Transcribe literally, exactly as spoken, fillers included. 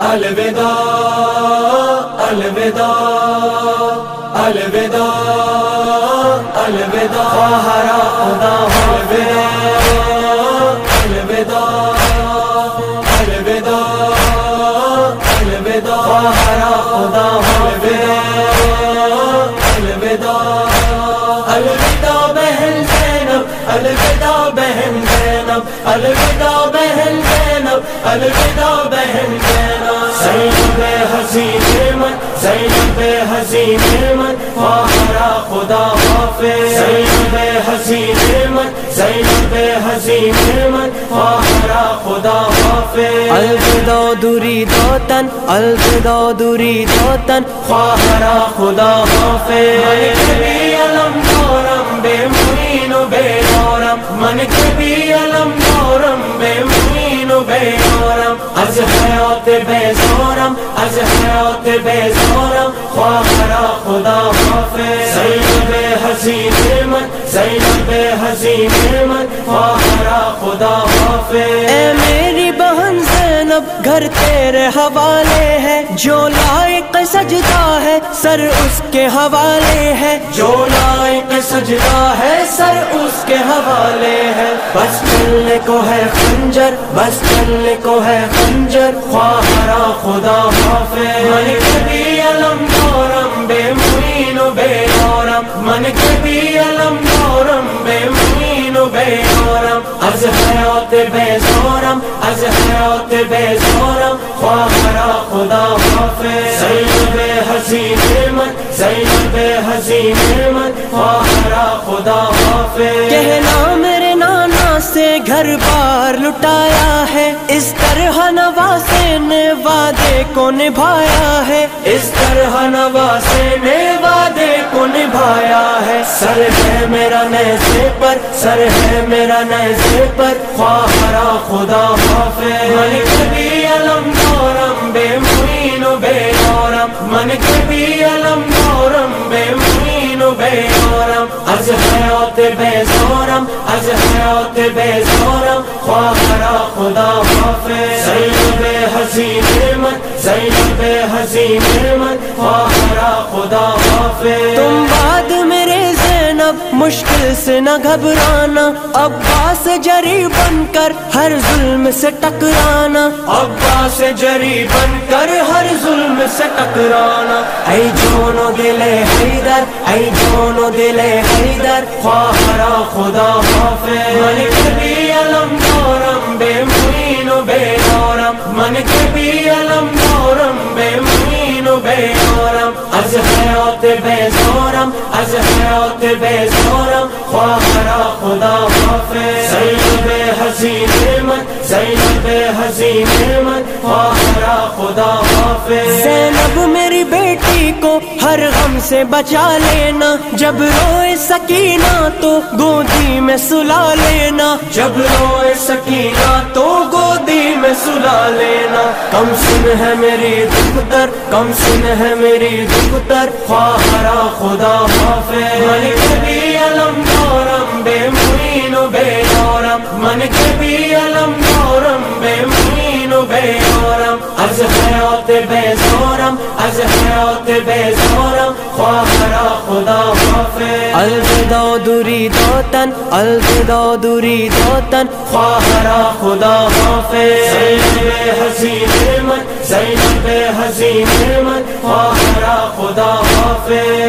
الوداع الوداع الوداع الوداع خواہرا خدا الوداع الوداع الوداع خواہرا خدا الوداع الوداع بہن زینب الوداع بہن زینب الوداع بہن زینب الوداع بہن زینب زینب حسین من زینب حسین من خواہرا خدا حافظ زینب حسین من زینب حسین من خواہرا خدا حافظ الوداع دوری دوتن الوداع دوری دوتن خواہرا خدا حافظ من کبھی علم دورم بے معین و بے دورم من کبھی علم دورم بے معین و بے دورم از حیات بیزارم از حیات بیزارم خواہرا خدا حافظ زینب حسین من زینب حسین من خواہرا خدا حافظ اے میری بہن زینب گھر تیرے حوالے ہے جو لائق سجدہ ہے سر اس کے حوالے ہے جو لائق سجدہ ہے سر اس کے حوالے ہے بس چلنے کو ہے خنجر بس چلنے کو ہے خنجر خواہرا خدا حافظ من کبھی علم دورم بے معین و بے دورم من کبھی علم دورم بے معین و بے دورم از حیات بیزارم از حیات بیزارم خواہرا خدا حافظ زینب حسین من زینب حسین من خواہرا خدا حافظ کہنا میرے نانا سے گھر بار لٹایا ہے اس طرح نواسے نے وعدے کو نبھایا ہے اس طرح نواسے نے وعدے کو نبھایا ہے سر ہے میرا نیزے پر سر ہے میرا نیزے پر خواہرا خدا حافظ من کبھی علم دورم بے معین و بے دورم من کبھی علم دورم بے معین و بے دورم از حیات بیزارم از حیات بیزارم خواہرا خدا حافظ زینب حسین من زینب حسین من خواہرا خدا حافظ تم بعد میرے زینب مشکل سے نہ گھبرانا عباس جری بن کر ہر ظلم سے ٹکرانا عباس جری بن کر ہر ظلم سے ٹکرانا اے جونو دلے حیدر اے جونو دلے حیدر خواہرا خدا حافظ من کبھی علم دورم بے معین و بے دورم من کبھی علم دورم بے معین و بے دورم از حیات بیزارم از حیات بیزارم خواہرا خدا حافظ زینب حسین من زینب حسین من خواہرا خدا حافظ زینب میری بیٹی کو ہر غم سے بچا لینا جب روئے سکینہ تو گودی میں سلا لینا جب روئے سکینہ تو گودی میں سلا لینا کم سن ہے میری دختر کم سن ہے میری دختر خواہرا خدا حافظ من کبھی علم دورم بے معین و بے دورم من کبھی علم دورم بے معین و بے دورم از حیات بیزارم از حیات بیزارم خواہرا خدا حافظ الوداع دوری دوتن الوداع دوری دوتن خواہرا خدا حافظ زینب حسین من زینب حسین من خواہرا خدا حافظ